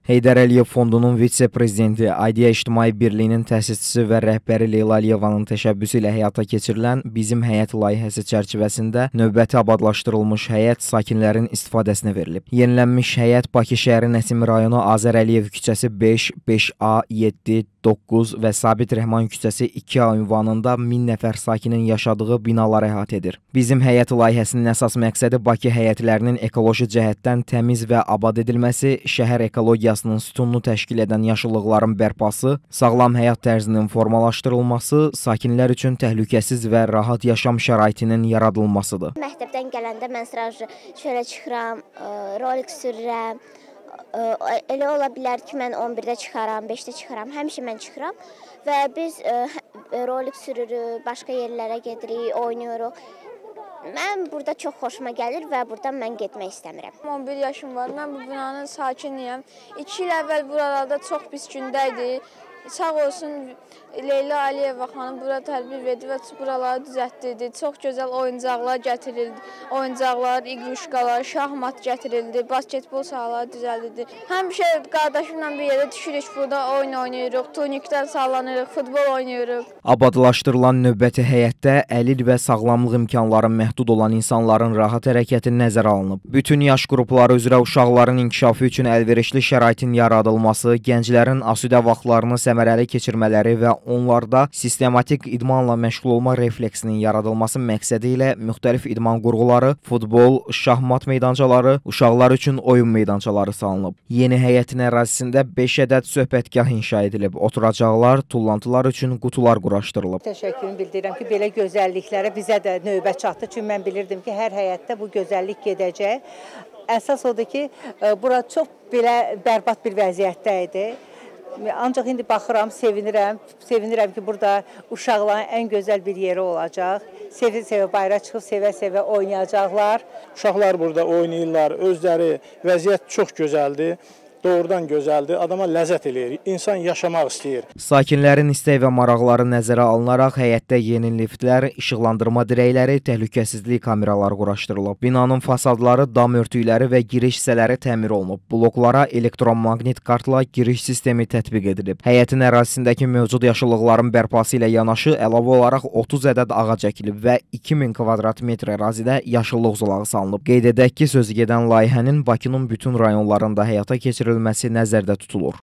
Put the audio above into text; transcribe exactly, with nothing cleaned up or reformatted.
Heydər Əliyev Fondunun vitse-prezidenti, Aidiya İctimai Birliyinin təsisçisi və rəhbəri Leyla Əliyevanın təşəbbüsü ilə həyata keçirilən Bizim Həyət layihəsi çərçivəsində növbəti abadlaşdırılmış həyət sakinlərin istifadəsinə verilib. Yenilənmiş həyət Bakı şəhəri Nəsimi rayonu Azər Əliyev küçəsi beş, beş A, yeddi, doqquz və Sabit Rəhman küçəsi iki A ünvanında min nəfər sakinin yaşadığı binaları əhatə edir. Bizim Həyət layihəsinin əsas məqsədi Bakı həyətlərinin ekoloji cəhətdən təmiz və abad edilməsi, şəhər ekologiyasının sütununu təşkil edən yaşıllıqların bərpası, sağlam həyat tərzinin formalaşdırılması, sakinlər üçün təhlükəsiz və rahat yaşam şəraitinin yaradılmasıdır. Məktəbdən gələndə mən sırajı çölə çıxıram, rolik sürürəm. Elə ola bilər ki, mən on birdə çıxaram, beşdə çıxaram, həmişə mən çıxıram və biz rolik sürürük, başqa yerlərə gedirik, oynayırıq. Mən burada çox xoşuma gəlir və buradan mən getmək istəmirəm. on bir yaşım var, mən bu binanın sakiniyəm. İki il əvvəl buralarda çox pis gündə idi. Sağ olsun Leyla Əliyeva xanım bura tərbiyə verdi və buraları düzəltdirdi. Çox gözəl oyuncaqlar gətirildi. Oyuncaqlar, iqruşkalar, şahmat gətirildi, basketbol sahaları düzəldildi. Həmişə qardaşımla bir yerə düşürük, burada oyun oynayırıq, turnikdən sallanırıq, futbol oynayırıq. Abadlaşdırılan növbəti həyətdə əlil və sağlamlıq imkanları məhdud olan insanların rahat hərəkəti nəzərə alınıb. Bütün yaş qrupları üzrə uşaqların inkişafı üçün əlverişli şəraitin yaradılması, gənclərin asudə vaxtlarını səmərəli keçirmələri və onlarda sistematik idmanla məşğul olma refleksinin yaradılması məqsədi ilə müxtəlif idman qurğuları, futbol, şahmat meydançaları, uşaqlar üçün oyun meydançaları salınıb. Yeni həyətin ərazisində beş ədəd söhbətgah inşa edilib. Oturacaqlar, tullantılar üçün qutular quraşdırılıb. Təşəkkürümü bildirirəm ki, belə gözəlliklərə bizə də növbə çatdı. Çünki mən bilirdim ki, hər həyətdə bu gözəllik gedəcək. Əsas odur ki, bura çox belə bərbad bir vəziyyətdə idi. Ancaq indi baxıram, sevinirəm. Sevinirəm ki, burada uşaqların ən gözəl bir yeri olacaq. Sevə-sevə bayıra çıxıb, sevə-sevə oynayacaqlar. Uşaqlar burada oynayırlar, özləri, vəziyyət çox gözəldir. Doğrudan gözəldir, adama ləzzət eləyir, insan yaşamaq istəyir. Sakinlərin istək və maraqları nəzərə alınaraq həyətdə yeni liftlər, işıqlandırma dirəkləri, təhlükəsizlik kameraları quraşdırılıb. Binanın fasadları, dam örtükləri və giriş hissələri təmir olunub. Bloklara elektromaqnit kartla giriş sistemi tətbiq edilib. Həyətin ərazisindəki mövcud yaşıllıqların bərpası ilə yanaşı əlavə olaraq otuz ədəd ağac əkilib və iki min kvadrat metr ərazidə yaşıllıq zolağı salınıb. Qeyd edək ki, sözü gedən layihənin Bakının bütün rayonlarında həyata keçirilməsi nəzərdə tutulur.